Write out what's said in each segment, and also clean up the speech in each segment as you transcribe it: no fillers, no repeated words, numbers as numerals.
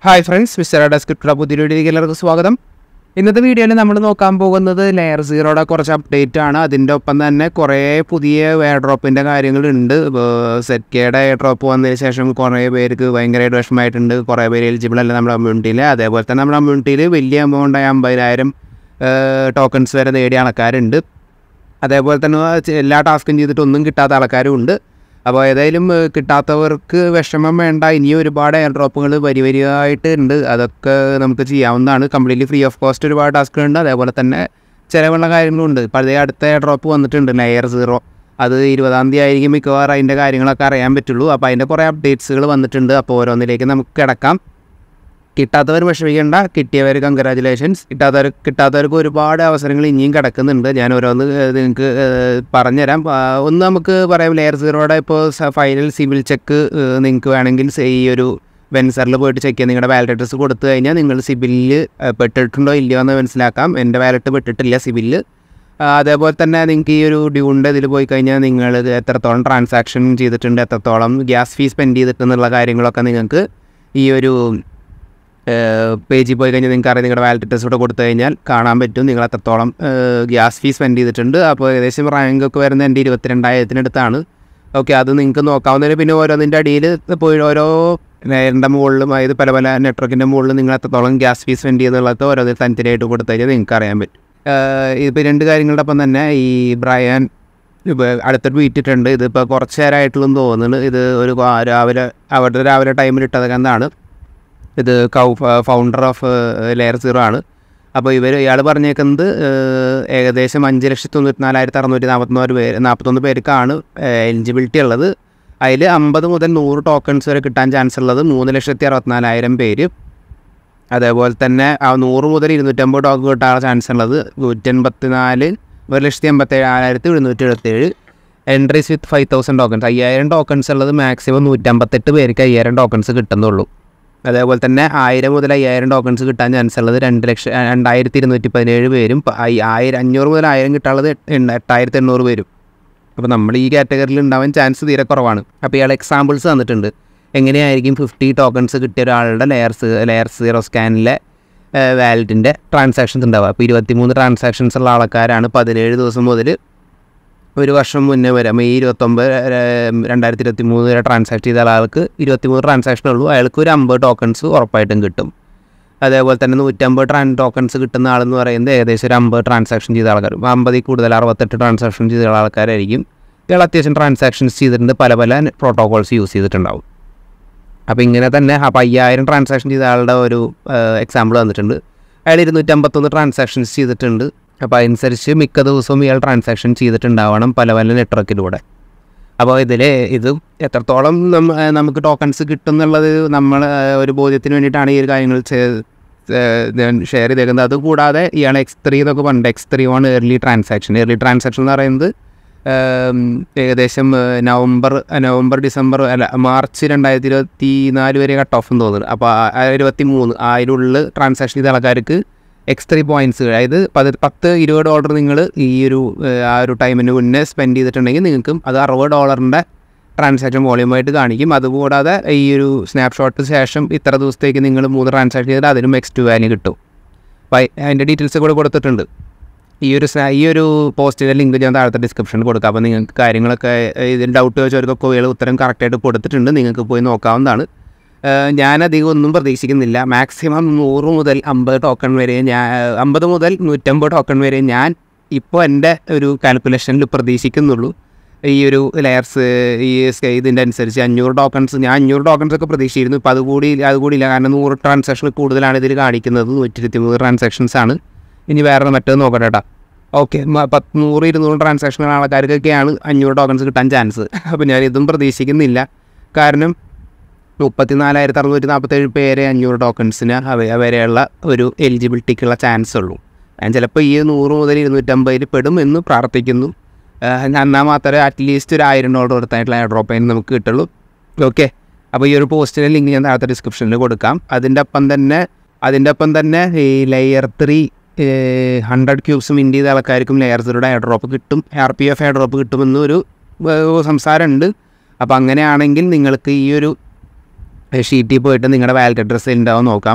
Hi friends, mister ഡെസ്ക്രിപ്റ്റഡ് പുതിയ വീഡിയോയിലേക്ക് എല്ലാവർക്കും സ്വാഗതം. ഇന്നത്തെ വീഡിയോയിൽ നമ്മൾ നോക്കാൻ പോകുന്നത് ലെയർ സീറോയുടെ കുറച്ച് അപ്ഡേറ്റ് ആണ്. അതിൻ്റെ ഒപ്പം തന്നെ കുറേ പുതിയ എയർ ഡ്രോപ്പിൻ്റെ കാര്യങ്ങളുണ്ട്. സെറ്റ്കയുടെ എയർ ഡ്രോപ്പ് വന്നതിന് ശേഷം കുറേ പേർക്ക് ഭയങ്കരമായിട്ട് വിഷമമായിട്ടുണ്ട്. കുറേ പേര് എലിജിബിൾ അല്ല നമ്മുടെ കമ്മ്യൂണിറ്റിയിൽ. അതേപോലെ തന്നെ നമ്മുടെ കമ്മ്യൂണിറ്റിയിൽ വലിയ എമൗണ്ടായ 50,000 ടോക്കൺസ് വരെ നേടിയ ആൾക്കാരുണ്ട്. അതേപോലെ തന്നെ എല്ലാ ടാസ്കും ചെയ്തിട്ട് ഒന്നും കിട്ടാത്ത ആൾക്കാരും ഉണ്ട്. അപ്പോൾ ഏതായാലും കിട്ടാത്തവർക്ക് വിഷമം വേണ്ട. ഇനിയും ഒരുപാട് എയർ ഡ്രോപ്പുകൾ വരിയായിട്ട് ഉണ്ട്. അതൊക്കെ നമുക്ക് ചെയ്യാവുന്നതാണ്. കംപ്ലീറ്റ്ലി ഫ്രീ ഓഫ് കോസ്റ്റ് ഒരുപാട് ടാസ്കുകളുണ്ട്. അതേപോലെ തന്നെ ചിലവുള്ള കാര്യങ്ങളുണ്ട്. പഴയ അടുത്ത എയർ ഡ്രോപ്പ് വന്നിട്ടുണ്ട്, ലെയർ സീറോ. അത് 20-ാം തീയതി ആയിരിക്കും മിക്കവാറും അതിൻ്റെ കാര്യങ്ങളൊക്കെ അറിയാൻ പറ്റുള്ളൂ. അപ്പോൾ അതിൻ്റെ കുറേ അപ്ഡേറ്റ്സുകൾ വന്നിട്ടുണ്ട്. അപ്പോൾ ഓരോന്നിലേക്ക് നമുക്ക് കിടക്കാം. കിട്ടാത്തവർ വിഷമിക്കേണ്ട, കിട്ടിയവർ കൺഗ്രാജുലേഷൻസ്. കിട്ടാത്തവർക്ക് ഒരുപാട് അവസരങ്ങൾ ഇനിയും കിടക്കുന്നുണ്ട്. ഞാൻ ഓരോന്ന് നിങ്ങൾക്ക് പറഞ്ഞുതരാം. ഒന്ന് നമുക്ക് പറയാം, ലെയർ സീറോയുടെ ഇപ്പോൾ ഫൈനൽ സിവിൽ ചെക്ക് നിങ്ങൾക്ക് വേണമെങ്കിൽ ഈ ഒരു വെൻസറിൽ പോയിട്ട് ചെക്ക് ചെയ്യാം. നിങ്ങളുടെ വാലറ്റ് അഡ്രസ്സ് കൊടുത്തു കഴിഞ്ഞാൽ നിങ്ങൾ സിബിലിൽ പെട്ടിട്ടുണ്ടോ ഇല്ലയോ എന്ന് മനസ്സിലാക്കാം. എൻ്റെ വാലറ്റ് പെട്ടിട്ടില്ല സിബിലിൽ. അതേപോലെ തന്നെ നിങ്ങൾക്ക് ഈ ഒരു ഡ്യൂണിൻ്റെ ഇതിൽ പോയി കഴിഞ്ഞാൽ നിങ്ങൾ എത്രത്തോളം ട്രാൻസാക്ഷൻ ചെയ്തിട്ടുണ്ട്, എത്രത്തോളം ഗ്യാസ് ഫീ സ്പെൻഡ് ചെയ്തിട്ടുള്ള കാര്യങ്ങളൊക്കെ നിങ്ങൾക്ക് ഈ ഒരു പേജിൽ പോയി കഴിഞ്ഞാൽ നിങ്ങൾക്ക് അറിയാം. നിങ്ങളുടെ വാലറ്റ് അഡ്രസ്സ് കൂടെ കൊടുത്തു കഴിഞ്ഞാൽ കാണാൻ പറ്റും നിങ്ങൾ എത്രത്തോളം ഗ്യാസ് ഫീ സ്പെൻഡ് ചെയ്തിട്ടുണ്ട്. അപ്പോൾ ഏകദേശം റാങ്കൊക്കെ വരുന്നത് എൻ്റെ 22,000-അടുത്താണ്. ഓക്കെ, അത് നിങ്ങൾക്ക് നോക്കാവുന്നതിന്. പിന്നെ ഓരോന്നിൻ്റെ അടിയിൽ പോയി ഓരോ ലെയറിൻ്റെ മുകളിലും, അതായത് പല പല നെറ്റ്വർക്കിൻ്റെ മുകളിൽ നിങ്ങൾ എത്രത്തോളം ഗ്യാസ് ഫീ സ്പെൻഡ് ചെയ്യുന്നുള്ളത് ഓരോന്നിൽ തനിത്തരായിട്ട് കൊടുത്തു കഴിഞ്ഞാൽ നിങ്ങൾക്ക് അറിയാൻ പറ്റും. ഇപ്പോൾ 2 കാര്യങ്ങളുടെ ഒപ്പം തന്നെ ഈ ബ്രയാൻ അടുത്തൊരു വീട്ടിട്ടുണ്ട്. ഇതിപ്പോൾ കുറച്ച് നേരമായിട്ടുള്ളതെന്ന് തോന്നുന്നു. ഇത് ഒരു രാവിലെ ടൈമിൽ ഇട്ടതൊക്കെ എന്താണ്, ഇത് ഫൗണ്ടർ ഓഫ് ലെയർ സീറോ ആണ്. അപ്പോൾ ഇയാൾ പറഞ്ഞേക്കുന്നത് ഏകദേശം 5,94,641 പേർക്കാണ് എലിജിബിലിറ്റി ഉള്ളത്. അതിൽ 50 മുതൽ 100 ടോക്കൺസ് വരെ കിട്ടാൻ ചാൻസ് ഉള്ളത് 3,64,000 പേര്. അതേപോലെ തന്നെ 100 മുതൽ 250 ടോക്കൺ കിട്ടാനുള്ള ചാൻസ് ഉള്ളത് 1,87,777. എൻട്രീസ് വിത്ത് 5,000 ടോക്കൺസ്, 5,000 ടോക്കൺസ് ഉള്ളത് മാക്സിമം 158 പേർക്ക് 5,000 ടോക്കൺസ് കിട്ടുന്നുള്ളൂ. അതേപോലെ തന്നെ 1,000 മുതൽ 5,000 ടോക്കൺസ് കിട്ടാൻ ചാൻസ് ഉള്ളത് 2,217 പേരും. 500 മുതൽ 1,000 കിട്ടാനുള്ളത് 8,800 പേരും. അപ്പോൾ നമ്മൾ ഈ കാറ്റഗറിയിൽ ഉണ്ടാവാൻ ചാൻസ് തീരെ കുറവാണ്. അപ്പോൾ ഇയാൾ എക്സാമ്പിൾസ് തന്നിട്ടുണ്ട്. എങ്ങനെയായിരിക്കും 50 ടോക്കൺസ് കിട്ടിയ ഒരാളുടെ ലെയർ സീറോ സ്കാനിലെ വാലറ്റിൻ്റെ ട്രാൻസാക്ഷൻസ് ഉണ്ടാവുക. അപ്പോൾ 23 ട്രാൻസാക്ഷൻസ് ഉള്ള ആൾക്കാരാണ് 17 ദിവസം മുതൽ 1 വർഷം മുന്നേ വരെ മെയ് 29, 2023 വരെ ട്രാൻസാക്ട് ചെയ്ത ആൾക്ക് 23 ട്രാൻസാക്ഷൻ ഉള്ളൂ. അയാൾക്ക് ഒരു 50 ടോക്കൺസ് ഉറപ്പായിട്ടും കിട്ടും. അതേപോലെ തന്നെ 150 ടോക്കൺസ് കിട്ടുന്ന ആളെന്ന് പറയുന്നത് ഏകദേശം ഒരു 50 ട്രാൻസാക്ഷൻ ചെയ്ത ആൾക്കാർ, 50 കൂടുതൽ 68 ട്രാൻസാക്ഷൻ ചെയ്ത ആൾക്കാരായിരിക്കും. ഇയാൾ അത്യാവശ്യം ട്രാൻസാക്ഷൻസ് ചെയ്തിട്ടുണ്ട്, പല പല പ്രോട്ടോകോൾസ് യൂസ് ചെയ്തിട്ടുണ്ടാവും. അപ്പോൾ ഇങ്ങനെ തന്നെ 5,000 ട്രാൻസാക്ഷൻ ചെയ്ത ആളുടെ ഒരു എക്സാമ്പിൾ വന്നിട്ടുണ്ട്. അയാൾ 251 ട്രാൻസാക്ഷൻസ് ചെയ്തിട്ടുണ്ട്. അപ്പോൾ അതനുസരിച്ച് മിക്ക ദിവസവും ഇയാൾ ട്രാൻസാക്ഷൻ ചെയ്തിട്ടുണ്ടാവണം പല പല നെറ്റ്വർക്കിലൂടെ. അപ്പോൾ ഇത് എത്രത്തോളം നമുക്ക് ടോക്കൺസ് കിട്ടും എന്നുള്ളത് നമ്മൾ ഒരു ബോധ്യത്തിന് വേണ്ടിയിട്ടാണ് ഈ ഒരു കാര്യങ്ങൾ ഷെയർ ചെയ്തേക്കുന്നത്. അതുകൂടാതെ ഇയാൾ X3 എന്നൊക്കെ പറഞ്ഞിട്ട് X3 ഏർലി ട്രാൻസാക്ഷൻ എന്ന് പറയുന്നത് ഏകദേശം ഡിസംബർ മാർച്ച് 2024 വരെ കട്ട് ഓഫ് എന്ന് തോന്നുന്നു. അപ്പോൾ 23 അതിനുള്ളിൽ ട്രാൻസാക്ഷൻ ചെയ്ത ആൾക്കാർക്ക് X3 പോയിൻറ്റ്സ്, അതായത് $10-20 നിങ്ങൾ ഈ ഒരു ടൈമിന് മുന്നേ സ്പെൻഡ് ചെയ്തിട്ടുണ്ടെങ്കിൽ നിങ്ങൾക്കും അത് $60 ട്രാൻസാക്ഷൻ വോളിയമായിട്ട് കാണിക്കും. അതുകൂടാതെ ഈ ഒരു സ്നാപ്ഷോട്ട് ശേഷം ഇത്ര ദിവസത്തേക്ക് നിങ്ങൾ 3 ട്രാൻസാക്ഷൻ ചെയ്തിട്ട് അതിനും X2 വാല്യൂ കിട്ടും. അപ്പോൾ അതിൻ്റെ ഡീറ്റെയിൽസ് കൂടെ കൊടുത്തിട്ടുണ്ട്. ഈ ഒരു പോസ്റ്റിൻ്റെ ലിങ്ക് ഞാൻ താഴത്തെ ഡിസ്ക്രിപ്ഷനിൽ കൊടുക്കാം. അപ്പോൾ നിങ്ങൾക്ക് കാര്യങ്ങളൊക്കെ ഇതിൽ ഡൗട്ട് ചോദിച്ചവർക്കൊക്കെ ഉത്തരം കറക്റ്റായിട്ട് കൊടുത്തിട്ടുണ്ട്. നിങ്ങൾക്ക് പോയി നോക്കാവുന്നതാണ്. ഞാനധികം ഒന്നും പ്രതീക്ഷിക്കുന്നില്ല. മാക്സിമം 100 മുതൽ 50 ടോക്കൺ വരെ 50 മുതൽ 150 ടോക്കൺ വരെ ഞാൻ ഇപ്പോൾ എൻ്റെ ഒരു കാൽക്കുലേഷനിൽ പ്രതീക്ഷിക്കുന്നുള്ളൂ. ഈ ഒരു ലെയർസ് ഇതിൻ്റെ അനുസരിച്ച് 500 ടോക്കൺസ്, ഞാൻ 500 ടോക്കൺസൊക്കെ പ്രതീക്ഷിച്ചിരുന്നു. ഇപ്പോൾ അതുകൂടിയില്ല. കാരണം 100 ട്രാൻസാക്ഷൻ കൂടുതലാണ് ഇതിൽ കാണിക്കുന്നത്. 123 ട്രാൻസാക്ഷൻസ് ആണ്. ഇനി വേറെ മറ്റേത് നോക്കട്ടെ കേട്ടോ. ഓക്കെ, 100-200 ട്രാൻസാക്ഷൻ ആൾക്കാർക്കൊക്കെയാണ് 500 ടോക്കൺസ് കിട്ടാൻ ചാൻസ്. അപ്പോൾ ഞാനിതും പ്രതീക്ഷിക്കുന്നില്ല. കാരണം 34,647 പേരെ 500 ടോക്കൺസിന് വരെയുള്ള ഒരു എലിജിബിലിറ്റിക്കുള്ള ചാൻസ് ഉള്ളൂ. ഞാൻ ചിലപ്പോൾ ഈ 100 മുതൽ 250 പെടും എന്ന് പ്രാർത്ഥിക്കുന്നു. എന്നാൽ മാത്രമേ അറ്റ്ലീസ്റ്റ് ഒരു $1,000 കൊടുത്തായിട്ടുള്ള എയർ ഡ്രോപ്പ് അതിന് നമുക്ക് കിട്ടുള്ളൂ. ഓക്കെ, അപ്പോൾ ഈ ഒരു പോസ്റ്റിൻ്റെ ലിങ്ക് ഞാൻ താഴത്തെ ഡിസ്ക്രിപ്ഷനിൽ കൊടുക്കാം. അതിൻ്റെ ഒപ്പം തന്നെ ഈ ലെയർ 3 100 ക്യൂബ്സ് മിൻറ്റ് ചെയ്ത ആൾക്കാർക്കും ലെയർ സീറോയുടെ എയർ ഡ്രോപ്പ് കിട്ടും, RPF എയർ ഡ്രോപ്പ് കിട്ടുമെന്നൊരു സംസാരമുണ്ട്. അപ്പോൾ അങ്ങനെയാണെങ്കിൽ നിങ്ങൾക്ക് ഈ ഒരു ഷീറ്റിൽ പോയിട്ട് നിങ്ങളുടെ വാലറ്റ് അഡ്രസ്സ് ഉണ്ടാവും നോക്കാം.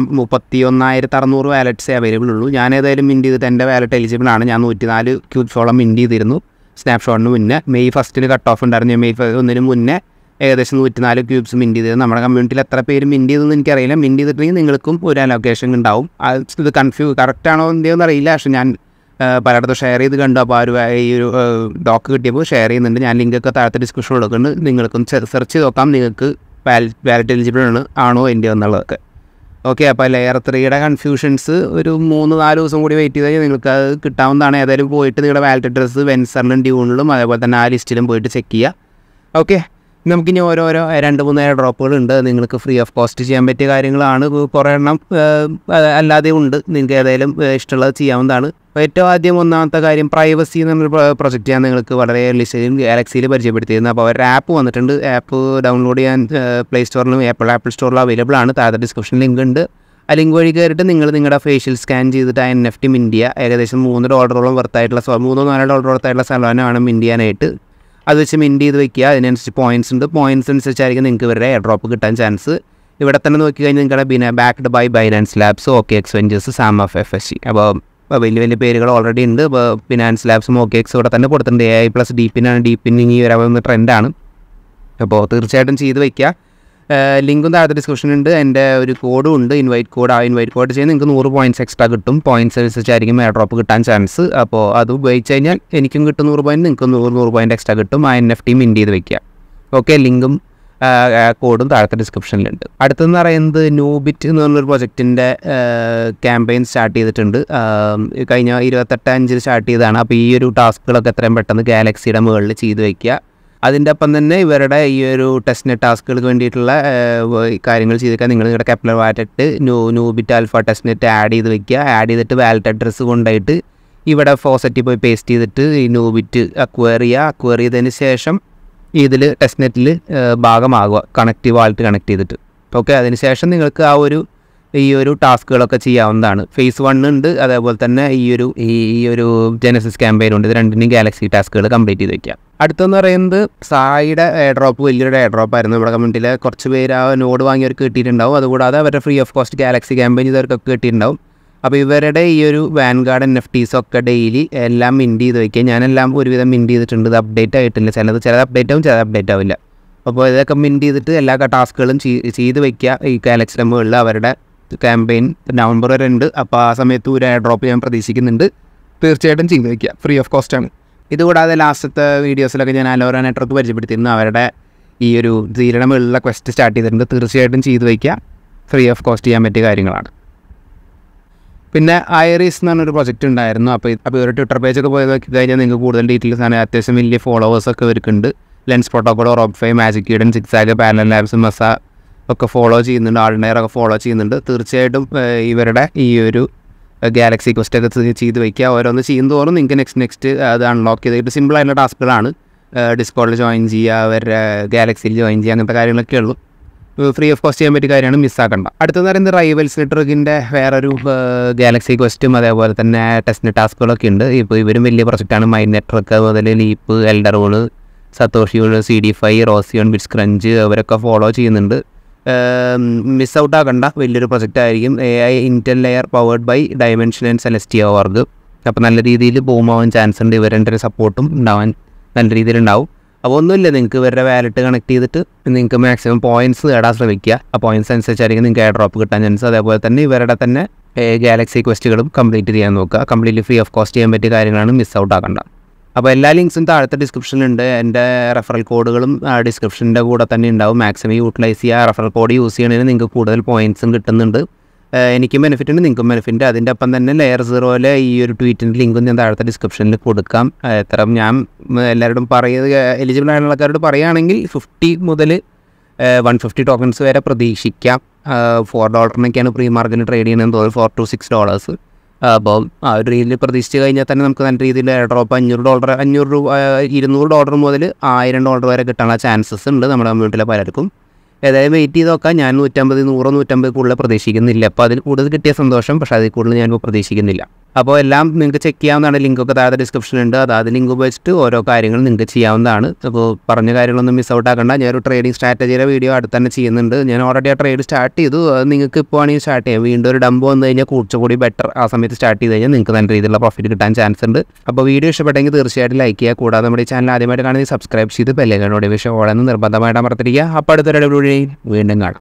31,600 വാലറ്റ്സേ അവൈലബിൾ ഉള്ളൂ. ഞാൻ ഏതായാലും മിൻറ്റ് ചെയ്തിട്ട് എൻ്റെ വാലറ്റ് എലിജിബിൾ ആണ്. ഞാൻ 104 ക്യൂബ്സോളം മിൻറ്റ് ചെയ്തിരുന്നു സ്നാപ്ഷോട്ടിന് മുന്നേ. മെയ് 1 കട്ട് ഓഫ് ഉണ്ടായിരുന്നു. മെയ് 1 മുന്നേ ഏകദേശം 104 ക്യൂബ്സ് മിൻറ്റ് ചെയ്തത്. നമ്മുടെ കമ്മ്യൂണിറ്റിയിൽ എത്ര പേര് മിൻറ്റ് ചെയ്തെന്ന് എനിക്കറിയില്ല. മിൻറ്റ് ചെയ്തിട്ടുണ്ടെങ്കിൽ നിങ്ങൾക്കും ഒരു അലോക്കേഷൻ ഉണ്ടാവും. ഇത് കറക്റ്റാണോ എന്തെന്ന് അറിയില്ല. പക്ഷേ ഞാൻ പലയിടത്തും ഷെയർ ചെയ്ത് കണ്ടു. അപ്പോൾ ഈ ഒരു ഡോക്ക് കിട്ടിയപ്പോൾ ഷെയർ ചെയ്യുന്നുണ്ട്. ഞാൻ ലിങ്കൊക്കെ താഴത്തെ ഡിസ്ക്രിപ്ഷൻ കൊടുക്കുന്നുണ്ട്. നിങ്ങൾക്കും സെർച്ച് ചെയ്ത് നോക്കാം നിങ്ങൾക്ക് വാലറ്റ് എലിജിബിൾ ആണോ എൻ്റെ എന്നുള്ളതൊക്കെ. ഓക്കെ, അപ്പോൾ ലെയർ 3യുടെ കൺഫ്യൂഷൻസ് ഒരു 3-4 ദിവസം കൂടി വെയിറ്റ് ചെയ്ത് കഴിഞ്ഞാൽ നിങ്ങൾക്ക് അത് കിട്ടാവുന്നതാണ്. ഏതായാലും പോയിട്ട് നിങ്ങളുടെ വാലറ്റ് അഡ്രസ്സ് വെൻസറിലും ഡ്യൂണിലും അതേപോലെ തന്നെ ആ ലിസ്റ്റിലും പോയിട്ട് ചെക്ക് ചെയ്യുക. ഓക്കെ, നമുക്കിനി ഓരോരോ 2-3 എയർ ഡ്രോപ്പുകളുണ്ട്. നിങ്ങൾക്ക് ഫ്രീ ഓഫ് കോസ്റ്റ് ചെയ്യാൻ പറ്റിയ കാര്യങ്ങളാണ്. കുറേ എണ്ണം അല്ലാതെ ഉണ്ട്. നിങ്ങൾക്ക് ഏതായാലും ഇഷ്ടമുള്ളത് ചെയ്യാവുന്നതാണ്. ഏറ്റവും ആദ്യം ഒന്നാമത്തെ കാര്യം പ്രൈവസി എന്നൊരു പ്രൊജക്റ്റ് ഞാൻ നിങ്ങൾക്ക് വളരെ ഏർലി സ്റ്റേജിൽ ഗാലക്സിയിൽ പരിചയപ്പെടുത്തിയിരുന്നു. അപ്പോൾ അവരുടെ ആപ്പ് വന്നിട്ടുണ്ട്. ആപ്പ് ഡൗൺലോഡ് ചെയ്യാൻ പ്ലേ സ്റ്റോറിലും ആപ്പിൾ സ്റ്റോറിലും അവൈലബിൾ ആണ്. താഴത്തെ ഡിസ്ക്രിപ്ഷൻ ലിങ്ക് ഉണ്ട്. ആ ലിങ്ക് വഴി കയറിയിട്ട് നിങ്ങൾ നിങ്ങളുടെ ഫേഷ്യൽ സ്കാൻ ചെയ്തിട്ട് ആ NFT മിൻറ്റ് ചെയ്യുക. ഏകദേശം $3 വർത്തായിട്ടുള്ള $3-4 വർത്തായിട്ടുള്ള സാധനമാണ് മിൻറ്റ് ചെയ്യാനായിട്ട്. അത് വെച്ച് മിൻറ്റ് ചെയ്ത് വയ്ക്കുക. അതിനനുസരിച്ച് പോയിൻറ്റ്സ് ഉണ്ട്. പോയിൻറ്റ്സ് അനുസരിച്ചായിരിക്കും നിങ്ങൾക്ക് ഇവരുടെ എയർ ഡ്രോപ്പ് കിട്ടാൻ ചാൻസ്. ഇവിടെ തന്നെ നോക്കിക്കഴിഞ്ഞാൽ നിങ്ങളുടെ backed by Binance labs, OKX ventures, some of FSC. അപ്പോൾ വലിയ വലിയ പേരുകൾ ഓൾറെഡി ഉണ്ട്. ഇപ്പോൾ ഫിനാൻസ് ലാബ്സും OKX ഇവിടെ തന്നെ കൊടുത്തിട്ടുണ്ട്. AI+ ഡീപ്പിനാണ്. ഡീപ്പിന് ഇനി വരാവുന്ന ട്രെൻഡാണ്. അപ്പോൾ തീർച്ചയായിട്ടും ചെയ്ത് വയ്ക്കുക. ലിങ്കും താഴത്തെ ഡിസ്ക്രിപ്ഷൻ ഉണ്ട്. എൻ്റെ ഒരു കോഡും ഉണ്ട്, ഇൻവൈറ്റ് കോഡ്. ആ ഇൻവൈറ്റ് കോഡ് ചെയ്ത് നിങ്ങൾക്ക് 100 പോയിൻറ്റ്സ് എക്സ്ട്രാ കിട്ടും. പോയിൻറ്റ്സ് അനുസരിച്ചായിരിക്കും എയർ ഡ്രോപ്പ് കിട്ടാൻ ചാൻസ്. അപ്പോൾ അത് ഉപയോഗിച്ച് കഴിഞ്ഞാൽ എനിക്കും കിട്ടും 100 പോയിൻറ്റ്, നിങ്ങൾക്ക് 100 പോയിൻറ്റ് എക്സ്ട്രാ കിട്ടും. ആ NFT മിൻറ്റ് ചെയ്ത് വയ്ക്കുക. ഓക്കെ, ലിങ്കും കോഡും താഴത്തെ ഡിസ്ക്രിപ്ഷനിലുണ്ട്. അടുത്തെന്ന് പറയുന്നത് ന്യൂബിറ്റ് എന്ന് പറഞ്ഞൊരു പ്രൊജക്റ്റിൻ്റെ ക്യാമ്പയിൻ സ്റ്റാർട്ട് ചെയ്തിട്ടുണ്ട്. കഴിഞ്ഞ 28/5 സ്റ്റാർട്ട് ചെയ്തതാണ്. അപ്പോൾ ഈ ഒരു ടാസ്കുകളൊക്കെ എത്രയും പെട്ടെന്ന് ഗാലക്സിയുടെ മുകളിൽ ചെയ്ത് വയ്ക്കുക. അതിൻ്റെ ഒപ്പം തന്നെ ഇവരുടെ ഈ ഒരു ടെസ്റ്റ് നെറ്റ് ടാസ്കുകൾക്ക് വേണ്ടിയിട്ടുള്ള കാര്യങ്ങൾ ചെയ്തേക്കാൻ നിങ്ങളുടെ Kepler wallet Nubit alpha testnet add ചെയ്ത് വയ്ക്കുക. ആഡ് ചെയ്തിട്ട് വാലറ്റ് അഡ്രസ്സ് കൊണ്ടുപോയിട്ട് ഇവിടെ ഫോസറ്റിൽ പോയി പേസ്റ്റ് ചെയ്തിട്ട് ഈ ന്യൂബിറ്റ് അക്വയർ ചെയ്യുക. അക്വയർ ചെയ്തതിന് ശേഷം ഇതിൽ ടെസ്റ്റ് നെറ്റിൽ ഭാഗമാകുക, വാലറ്റ് കണക്ട് ചെയ്തിട്ട്. ഓക്കെ, അതിന് ശേഷം നിങ്ങൾക്ക് ഈ ഒരു ടാസ്കുകളൊക്കെ ചെയ്യാവുന്നതാണ്. ഫേസ് 1 ഉണ്ട്. അതേപോലെ തന്നെ ഈ ഒരു ജെനസിസ് ക്യാമ്പയിൻ ഉണ്ട്. ഇത് രണ്ടിനും ഗാലക്സി ടാസ്കുകൾ കംപ്ലീറ്റ് ചെയ്ത് വയ്ക്കുക. അടുത്തെന്ന് പറയുന്നത് സായിയുടെ എയർ ഡ്രോപ്പ് വലിയൊരു എയർ ഡ്രോപ്പ് ആയിരുന്നു. ഇവിടെ കമ്മ്യൂണിറ്റിയിലെ കുറച്ച് പേര് ആ നോഡ് വാങ്ങിയവർക്ക് കിട്ടിയിട്ടുണ്ടാവും. അതുകൂടാതെ അവരുടെ free of cost galaxy campaign ചെയ്തവർക്കൊക്കെ കിട്ടിയിട്ടുണ്ടാവും. അപ്പോൾ ഇവരുടെ ഈ ഒരു വാൻഗാർഡ് NFTs ഒക്കെ ഡെയിലി എല്ലാം മിൻറ്റ് ചെയ്ത് വയ്ക്കുക. ഞാനെല്ലാം ഒരുവിധം മിൻറ്റ് ചെയ്തിട്ടുണ്ട്. ഇത് അപ്ഡേറ്റ് ആയിട്ടില്ല. ചിലത് അപ്ഡേറ്റ് ആവും, ചിലത് അപ്ഡേറ്റ് ആവില്ല. അപ്പോൾ ഇതൊക്കെ മിൻറ്റ് ചെയ്തിട്ട് എല്ലാ ടാസ്കുകളും ചെയ്ത് വയ്ക്കുക. ഈ ഗാലക്സിയുടെ മുകളിൽ അവരുടെ ക്യാമ്പയിൻ നവംബർ വരെ ഉണ്ട്. അപ്പോൾ ആ സമയത്ത് ഒരു എയർ ഡ്രോപ്പ് ഞാൻ പ്രതീക്ഷിക്കുന്നുണ്ട്. തീർച്ചയായിട്ടും ചെയ്ത് വയ്ക്കുക. ഫ്രീ ഓഫ് കോസ്റ്റാണ്. ഇതുകൂടാതെ ലാസ്റ്റത്തെ വീഡിയോസിലൊക്കെ ഞാൻ അലോറ നെറ്റ്വർക്ക് പരിചയപ്പെടുത്തിയിരുന്നു. അവരുടെ ഈ ഒരു സീരയുടെ മുകളിലുള്ള ക്വസ്റ്റ് സ്റ്റാർട്ട് ചെയ്തിട്ടുണ്ട്. തീർച്ചയായിട്ടും ചെയ്ത് വയ്ക്കുക. ഫ്രീ ഓഫ് കോസ്റ്റ് ചെയ്യാൻ പറ്റിയ കാര്യങ്ങളാണ്. പിന്നെ ഐറിസ് എന്ന് പറഞ്ഞൊരു പ്രൊജക്റ്റ് ഉണ്ടായിരുന്നു. അപ്പോൾ ഒരു ട്വിറ്റർ പേജൊക്കെ പോയി നോക്കി കഴിഞ്ഞാൽ നിങ്ങൾക്ക് കൂടുതൽ ഡീറ്റെയിൽസ് ആണ്. അത്യാവശ്യം വലിയ ഫോളോവേഴ്സൊക്കെ ഇവർക്കുണ്ട്. ലെൻസ് പ്രോട്ടോക്കോൾ, റോബ്ഫൈ, മാജിക് ഈഡൻ, സിക്സാഗ്, പാരലൽ ലാബ്സ്, മെസ ഒക്കെ ഫോളോ ചെയ്യുന്നുണ്ട്. ആൾഡയറൊക്കെ ഫോളോ ചെയ്യുന്നുണ്ട്. തീർച്ചയായിട്ടും ഇവരുടെ ഈ ഒരു ഗാലക്സി ക്വസ്റ്റൊക്കെ ചെയ്ത് വയ്ക്കുക. ഓരോന്ന് ചെയ്യുന്നതോറും നിങ്ങൾക്ക് നെക്സ്റ്റ് അത് അൺലോക്ക് ചെയ്തിട്ട് സിമ്പിളായിട്ടുള്ള ടാസ്കുകളാണ്. ഡിസ്കോഡിൽ ജോയിൻ ചെയ്യുക, അവരുടെ ഗാലക്സിയിൽ ജോയിൻ ചെയ്യുക, അങ്ങനത്തെ കാര്യങ്ങളൊക്കെ ഉള്ളൂ. ഫ്രീ ഓഫ് കോസ്റ്റ് ചെയ്യാൻ പറ്റിയ കാര്യമാണ്, മിസ്സാക്കണ്ട. അടുത്തെന്ന് പറയുന്നത് റൈവൽസ് നെറ്റ്വർക്കിൻ്റെ വേറൊരു ഗാലക്സി ക്വസ്റ്റും അതേപോലെ തന്നെ ടെസ്റ്റ് ടാസ്കുകളൊക്കെ ഉണ്ട്. ഇപ്പോൾ ഇവരും വലിയ പ്രൊജക്റ്റാണ്. മൈൻ നെറ്റ്വർക്ക് മുതൽ ലീപ്പ്, എൽഡറോണ്, സത്തോഷിയോണ്, CD5, റോസിയോൺ, ബിറ്റ്സ് ക്രഞ്ച് അവരൊക്കെ ഫോളോ ചെയ്യുന്നുണ്ട്. മിസ് ഔട്ട് ആക്കണ്ട. വലിയൊരു പ്രൊജക്റ്റ് ആയിരിക്കും. AI intel layer powered by Dymension and Celestia org. അപ്പോൾ നല്ല രീതിയിൽ ബൂമാവാൻ ചാൻസ് ഉണ്ട്. ഇവരുടെ ഒരു സപ്പോർട്ടും ഉണ്ടാവാൻ നല്ല രീതിയിലുണ്ടാവും. അപ്പോൾ ഒന്നുമില്ല, നിങ്ങൾക്ക് ഇവരുടെ വാലറ്റ് കണക്ട് ചെയ്തിട്ട് നിങ്ങൾക്ക് മാക്സിമം പോയിൻറ്റ്സ് നേടാൻ ശ്രമിക്കുക. ആ പോയിൻറ്റ്സ് അനുസരിച്ചായിരിക്കും നിങ്ങൾക്ക് എയർ ഡ്രോപ്പ് കിട്ടാൻ ചാൻസ്. അതേപോലെ തന്നെ ഇവരുടെ തന്നെ ഗാലക്സി ക്വസ്റ്റുകളും കംപ്ലീറ്റ് ചെയ്യാൻ നോക്കുക. കംപ്ലീറ്റ്ലി ഫ്രീ ഓഫ് കോസ്റ്റ് ചെയ്യാൻ പറ്റിയ കാര്യങ്ങളാണ്, മിസ് ഔട്ട് ആക്കണ്ട. അപ്പോൾ എല്ലാ ലിങ്ക്സും താഴത്തെ ഡിസ്ക്രിപ്ഷനിലുണ്ട്. എൻ്റെ റെഫറൽ കോഡുകളും ഡിസ്ക്രിപ്ഷൻ്റെ കൂടെ തന്നെ ഉണ്ടാവും. മാക്സിമം യൂട്ടിലൈസ് ചെയ്യുക. റെഫറൽ കോഡ് യൂസ് ചെയ്യണതിന് നിങ്ങൾക്ക് കൂടുതൽ പോയിൻറ്റ്സും കിട്ടുന്നുണ്ട്. എനിക്കും ബെനിഫിറ്റ് ഉണ്ട്, നിങ്ങൾക്കും ബെനിഫിറ്റ്. അതിൻ്റെ ഒപ്പം തന്നെ ലെയർ 0 ഈ ഒരു ട്വീറ്റിൻ്റെ ലിങ്കും ഞാൻ താഴത്തെ ഡിസ്ക്രിപ്ഷനിൽ കൊടുക്കാം. എത്ര ഞാൻ എല്ലാവരോടും എലിജിബിൾ ആയിട്ടുള്ള ആൾക്കാരോട് പറയുകയാണെങ്കിൽ 50 മുതൽ 150 ടോക്കൺസ് വരെ പ്രതീക്ഷിക്കാം. $4 പ്രീ മാർക്കറ്റിൽ ട്രേഡ് ചെയ്യണമെന്ന് തോന്നുന്നു. $4 to $6. അപ്പോൾ ആ ഒരു രീതിയിൽ പ്രതീക്ഷിച്ച് കഴിഞ്ഞാൽ തന്നെ നമുക്ക് നല്ല രീതിയിൽ എയർ ഡ്രോപ്പ് $200 മുതൽ $1000 വരെ കിട്ടാനുള്ള ചാൻസസ് ഉണ്ട് നമ്മുടെ കമ്മ്യൂണിറ്റിയിലെ പലർക്കും. ഏതായാലും വെയിറ്റ് ചെയ്ത് നോക്കാം. ഞാൻ 150 കൂടുതൽ പ്രതീക്ഷിക്കുന്നില്ല. അപ്പോൾ അതിൽ കൂടുതൽ കിട്ടിയ സന്തോഷം, പക്ഷേ അതിൽ കൂടുതൽ ഞാനിപ്പോൾ പ്രതീക്ഷിക്കുന്നില്ല. അപ്പോൾ എല്ലാം നിങ്ങൾക്ക് ചെക്ക് ചെയ്യാവുന്നതാണ്. ലിങ്കൊക്കെ താഴെ ഡിസ്ക്രിപ്ഷനുണ്ട്. അതായത് ലിങ്ക് ഉപയോഗിച്ചിട്ട് ഓരോ കാര്യങ്ങളും നിങ്ങൾക്ക് ചെയ്യാവുന്നതാണ്. അപ്പോൾ പറഞ്ഞ കാര്യങ്ങളൊന്നും മിസ് ഔട്ട് ആക്കണ്ട. ഞാനൊരു ട്രേഡിംഗ് സ്ട്രാറ്റജിയുടെ വീഡിയോ അടുത്ത് തന്നെ ചെയ്യുന്നുണ്ട്. ഞാൻ ഓൾറെഡി ആ ട്രേഡ് സ്റ്റാർട്ട് ചെയ്തു. അത് നിങ്ങൾക്ക് ഇപ്പോൾ ആണെങ്കിൽ സ്റ്റാർട്ട് ചെയ്യാം. വീണ്ടും ഒരു ഡംപ് വന്നു കഴിഞ്ഞാൽ കുറച്ചുകൂടി ബെറ്റർ ആ സമയത്ത് സ്റ്റാർട്ട് ചെയ്ത് കഴിഞ്ഞാൽ നിങ്ങൾക്ക് നല്ല രീതിയിലുള്ള പ്രോഫിറ്റ് കിട്ടാൻ ചാൻസ് ഉണ്ട്. അപ്പോൾ വീഡിയോ ഇഷ്ടപ്പെട്ടെങ്കിൽ തീർച്ചയായിട്ടും ലൈക്ക് ചെയ്യുക. കൂടാതെ നമ്മുടെ ഈ ചാനൽ ആദ്യമായിട്ട് കാണുന്നത് സബ്സ്ക്രൈബ് ചെയ്ത് ബെല്ലൈക്കൺ നോട്ടിഫിക്കേഷൻ ഓളെന്ന് നിർബന്ധമായിട്ട് അമർത്തിരിക്കുക. അപ്പോൾ അടുത്തൊരു വീണ്ടും കാണാം.